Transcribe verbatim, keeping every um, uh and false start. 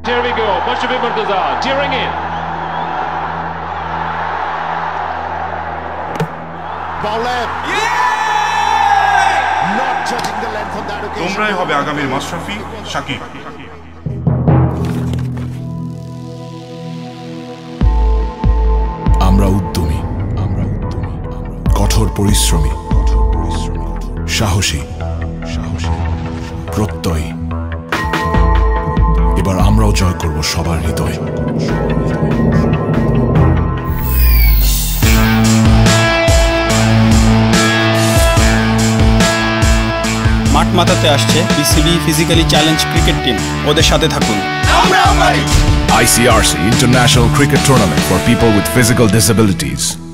Here we go, Mashrafe Bin Mortaza tearing in. Ball left. Yeah! Not judging the length on that occasion. তোমরাই হবে আগামীর মাশরাফি, শাকিব। আমরা উদ্যমী, আমরা উদ্যমী, কঠোর পরিশ্রমী, কঠোর পরিশ্রমী, সাহসী, সাহসী, প্রত্যয়ী। এবার আমরাও জয় করব সবার হৃদয়। মাঠ মাতাতে আসছে BCB physically challenge cricket team, ওদের সাথে থাকুন। I C R C International Cricket Tournament for people with physical disabilities.